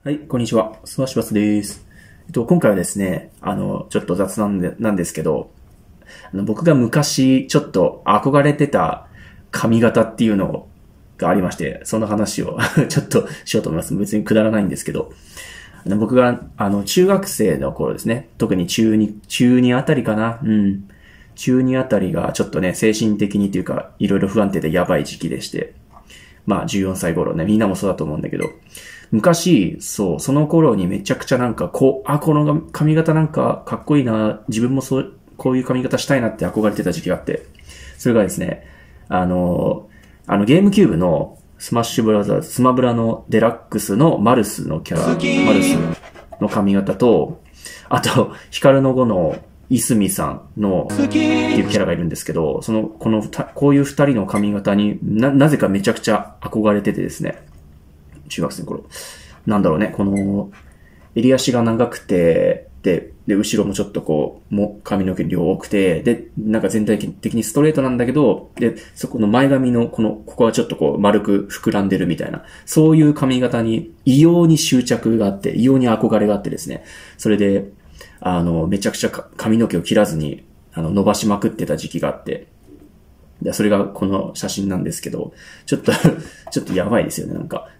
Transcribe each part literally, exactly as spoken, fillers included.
はい、こんにちは。スワシバスです。えっと、今回はですね、あの、ちょっと雑談でなんですけど、あの僕が昔ちょっと憧れてた髪型っていうのがありまして、その話をちょっとしようと思います。別にくだらないんですけど、あの僕が、あの、中学生の頃ですね、特に中に、中にあたりかな、うん。中にあたりがちょっとね、精神的にというか、いろいろ不安定でやばい時期でして、まあじゅうよんさい頃ね、みんなもそうだと思うんだけど、昔、そう、その頃にめちゃくちゃなんか、こう、あ、この髪型なんかかっこいいな、自分もそう、こういう髪型したいなって憧れてた時期があって、それがですね、あの、あのゲームキューブのスマッシュブラザーズ、スマブラのデラックスのマルスのキャラ、マルスの髪型と、あと、ヒカルの碁のいすみさんの、っていうキャラがいるんですけど、その、この、こういう二人の髪型にな、なぜかめちゃくちゃ憧れててですね、中学生の頃。なんだろうね、この、襟足が長くて、で、で、後ろもちょっとこう、も、髪の毛量多くて、で、なんか全体的にストレートなんだけど、で、そこの前髪のこの、ここはちょっとこう、丸く膨らんでるみたいな、そういう髪型に異様に執着があって、異様に憧れがあってですね、それで、あの、めちゃくちゃ髪の毛を切らずに、あの、伸ばしまくってた時期があって、で、それがこの写真なんですけど、ちょっとちょっとやばいですよね、なんか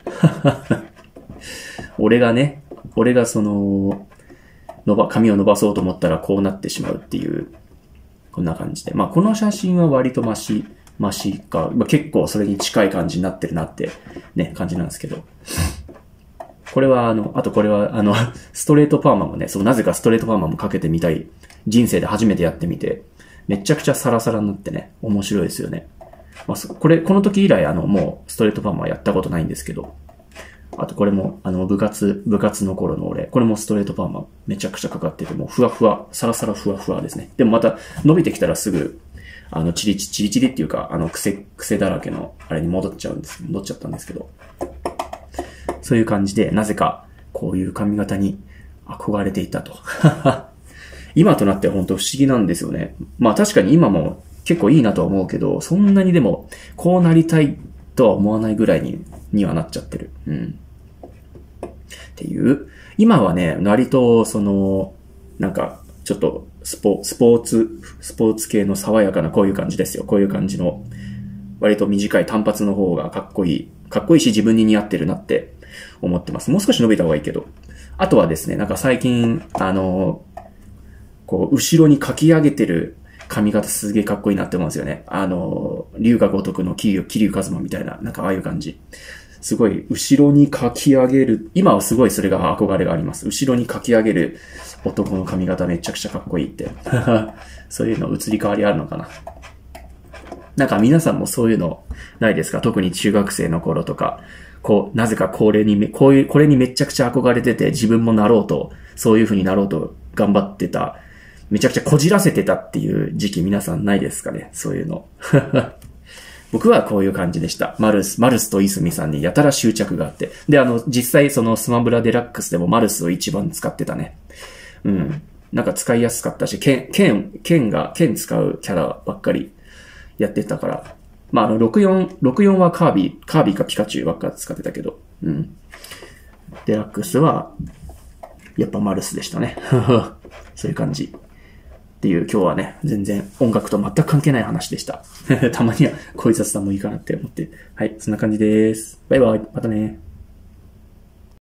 俺がね、俺がその、伸ば、髪を伸ばそうと思ったらこうなってしまうっていう、こんな感じで。まあ、この写真は割とマシ、マシか、まあ、結構それに近い感じになってるなって、ね、感じなんですけど。これはあの、あとこれはあの、ストレートパーマもね、そう、なぜかストレートパーマもかけてみたい。人生で初めてやってみて、めちゃくちゃサラサラになってね、面白いですよね。まあ、これ、この時以来あの、もうストレートパーマはやったことないんですけど、あとこれも、あの、部活、部活の頃の俺、これもストレートパーマめちゃくちゃかかってて、もうふわふわ、サラサラふわふわですね。でもまた伸びてきたらすぐ、あの、チリチリ、チリチリっていうか、あの、癖、癖だらけの、あれに戻っちゃうんです、戻っちゃったんですけど、そういう感じで、なぜか、こういう髪型に憧れていたと。今となっては本当不思議なんですよね。まあ確かに今も結構いいなとは思うけど、そんなにでも、こうなりたいとは思わないぐらいに、にはなっちゃってる。うん。っていう。今はね、割と、その、なんか、ちょっと、スポ、スポーツ、スポーツ系の爽やかなこういう感じですよ。こういう感じの、割と短い単発の方がかっこいい。かっこいいし自分に似合ってるなって思ってます。もう少し伸びた方がいいけど。あとはですね、なんか最近、あの、こう、後ろにかき上げてる髪型すげえかっこいいなって思うんですよね。あの、龍が如くの桐生一馬みたいな、なんかああいう感じ。すごい、後ろにかき上げる、今はすごいそれが憧れがあります。後ろにかき上げる男の髪型めちゃくちゃかっこいいって。そういうの移り変わりあるのかな。なんか皆さんもそういうのないですか？特に中学生の頃とか。こう、なぜかこれに、こういう、これにめちゃくちゃ憧れてて自分もなろうと、そういう風になろうと頑張ってた。めちゃくちゃこじらせてたっていう時期皆さんないですかね？そういうの。僕はこういう感じでした。マルス、マルスとイスミさんにやたら執着があって。で、あの、実際そのスマブラデラックスでもマルスを一番使ってたね。うん。なんか使いやすかったし、剣、剣、剣が、剣使うキャラばっかりやってたから。まあ、あの、ろくじゅうよん、ろくじゅうよんはカービィ、カービィかピカチュウばっか使ってたけど。うん。デラックスは、やっぱマルスでしたね。そういう感じ。っていう今日はね、全然音楽と全く関係ない話でした。たまにはこういう雑談もいいかなって思って。はい、そんな感じです。バイバイ、またね。